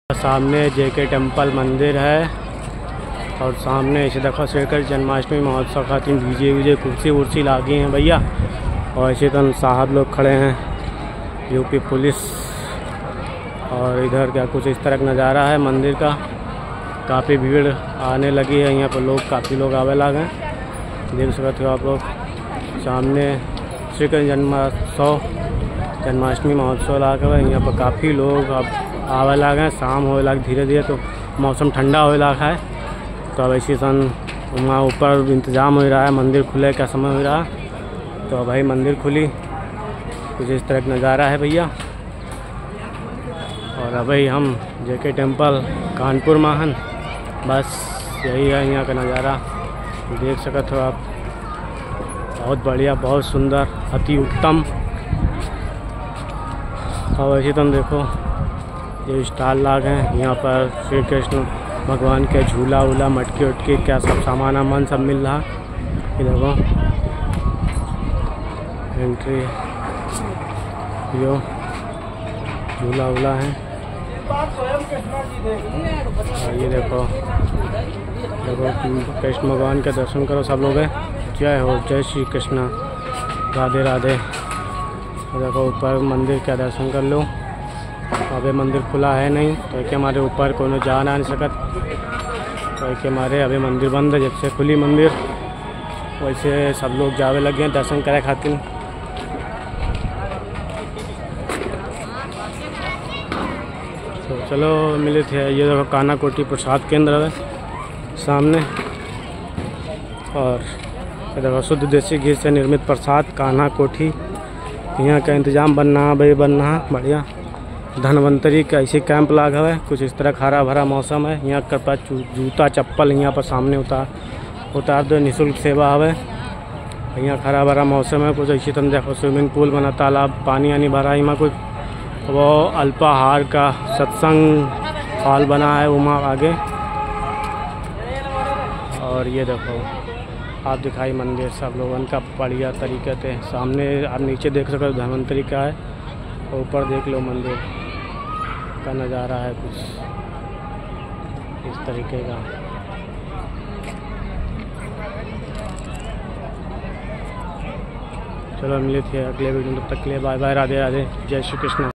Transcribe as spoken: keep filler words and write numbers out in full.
सामने JK temple मंदिर है और सामने इसे देखो श्री कृष्ण जन्माष्टमी महोत्सव खातिर डीजे वीजे कुर्सी उर्सी लागी हैं भैया। और ऐसे तो साहब लोग खड़े हैं यूपी पुलिस। और इधर क्या कुछ इस तरह का नज़ारा है मंदिर का। काफ़ी भीड़ आने लगी है यहाँ पर, लोग काफ़ी लोग आवे लगे हैं। देख सकते हो आप लोग सामने श्री कृष्ण जन्मोत्सव जन्माष्टमी महोत्सव लागे है। यहाँ पर काफ़ी लोग अब आवे लगे हैं। शाम होए लगे धीरे धीरे तो मौसम ठंडा होए लगा है। तो अब ऐसी सन वहाँ ऊपर इंतज़ाम हो रहा है मंदिर खुले का समय हो रहा है। तो भाई मंदिर खुली कुछ इस तरह का नज़ारा है भैया। और अभी हम जेके टेम्पल कानपुर में हैं। बस यही है यहाँ का नज़ारा, देख सकते हो आप। बहुत बढ़िया, बहुत सुंदर, अति उत्तम। और ऐसे तुम देखो ये स्टॉल लाग हैं यहाँ पर श्री कृष्ण भगवान के झूला वूला मटकी उटकी क्या सब सामान वामान सब मिल रहा। ये देखो एंट्री यो झूला वूला है। और ये देखो देखो कृष्ण भगवान के दर्शन करो सब लोग। जय हो, जय श्री कृष्ण, राधे राधे। देखो ऊपर मंदिर का दर्शन कर लो। अभी मंदिर खुला है नहीं तो एक हमारे ऊपर कोनो जा ना नहीं सकत। तो एक हमारे अभी मंदिर बंद है। जब से खुली मंदिर वैसे सब लोग जावे लगे हैं दर्शन करे खातिर। तो चलो मिले थे। ये देखो कान्हा कोठी प्रसाद केंद्र है सामने। और ये देखो शुद्ध देसी घी से निर्मित प्रसाद कान्हा कोठी। यहाँ का इंतजाम बनना भाई बनना बढ़िया। धनवंतरी का ऐसे कैंप लाग है। कुछ इस तरह हरा भरा मौसम है। यहाँ कर पास जूता चप्पल यहाँ पर सामने उतार उतार दो, निःशुल्क सेवा है। यहाँ हरा भरा मौसम है। कुछ ऐसी तरह देखो स्विमिंग पूल बना, तालाब पानी आनी भरा। यहाँ कुछ वो अल्पाहार का सत्संग हॉल बना है वहाँ आगे। और ये देखो आप दिखाई मंदिर सब लोगों का बढ़िया तरीके से सामने। आप नीचे देख सकते हो धनवंतरी का है, ऊपर देख लो मंदिर का नज़ारा है कुछ इस तरीके का। चलो मिले थे अगले वीडियो, तब तक के लिए बाय बाय, राधे राधे, जय श्री कृष्ण।